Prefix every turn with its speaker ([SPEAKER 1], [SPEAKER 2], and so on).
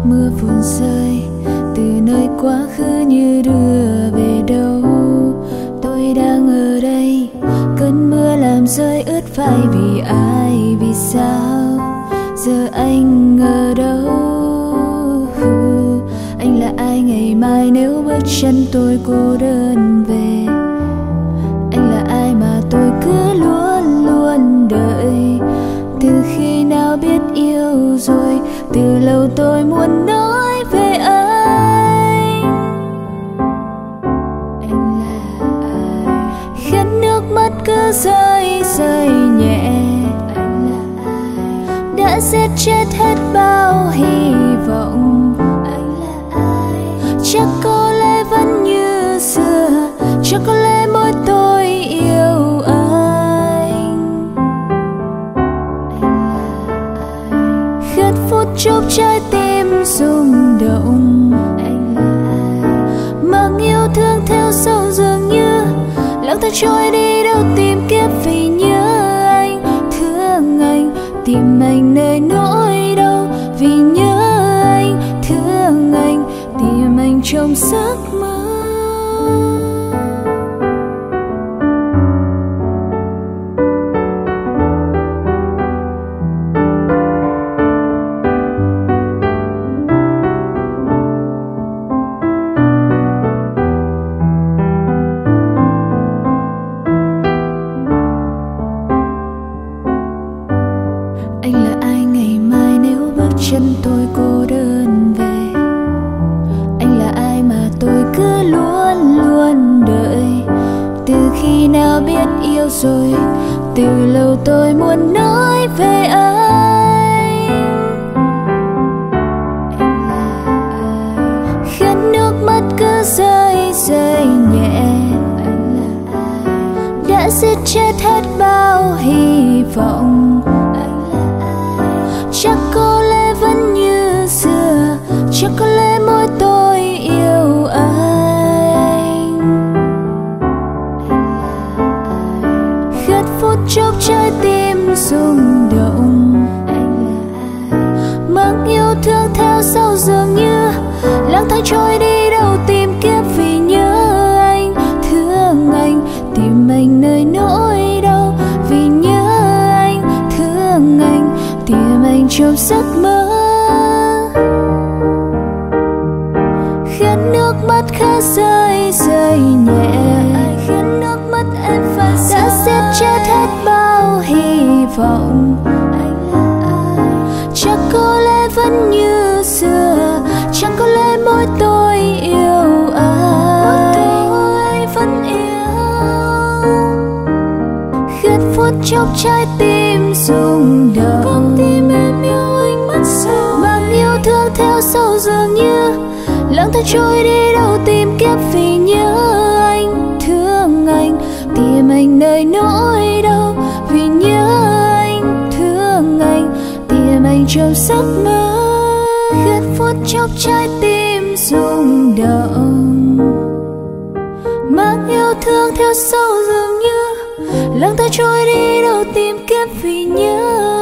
[SPEAKER 1] Mưa phùn rơi từ nơi quá khứ như đưa về đâu. Tôi đang ở đây, cơn mưa làm rơi ướt vai vì ai, vì sao giờ anh ở đâu? Anh là ai ngày mai nếu bước chân tôi cô đơn về? Anh là ai mà tôi cứ luôn luôn đợi? Từ khi nào biết yêu rồi, từ lâu tôi muốn nói về anh. Anh là ai? Khiến nước mắt cứ rơi rơi nhẹ. Anh là ai? Đã giết chết hết bao hy vọng. Anh là ai? Chắc có lẽ vẫn như xưa, chắc có lẽ mỗi tôi yêu anh. Khát phút chốc trái tim rung động. Anh là ai? Mang yêu thương theo sau dường như lặng thầm trôi đi đâu tìm kiếp vì nhớ anh, thương anh, tìm anh nơi nỗi đau vì nhớ anh, thương anh, tìm anh trong giấc mơ. Anh là ai ngày mai nếu bước chân tôi cô đơn về? Anh là ai mà tôi cứ luôn luôn đợi? Từ khi nào biết yêu rồi, từ lâu tôi muốn nói về anh. Anh là ai? Khiến nước mắt cứ rơi rơi nhẹ. Anh là ai? Đã giết chết hết bao hy vọng. Chắc có lẽ vẫn như xưa, chắc có lẽ mỗi tôi yêu anh. Khát phút chốc trái tim rung động. Mang yêu thương theo sau dường như lang thang trôi đi đâu tìm kiếp vì nhớ anh, thương anh, tìm anh nơi nỗi đau vì nhớ anh, thương anh, tìm anh trong giấc mơ. Khiến nước mắt khẽ rơi rơi nhẹ. Khiến nước mắt em phải đã giết chết hết bao hy vọng. Anh là ai? Chắc có lẽ vẫn như xưa, chắc có lẽ mỗi tôi yêu anh. Mỗi tôi vẫn yêu. Khát phút chốc trái tim rung động. Con tim em yêu anh mất sâu. Mang yêu thương theo sau dường như lặng thầm trôi đi đâu tìm kiếp vì nhớ anh, thương anh, tìm anh nơi nỗi đau vì nhớ anh, thương anh, tìm anh trong giấc mơ. Khát phút chốc trái tim rung động. Mang yêu thương theo sau dường như lặng thầm trôi đi đâu tìm kiếp vì nhớ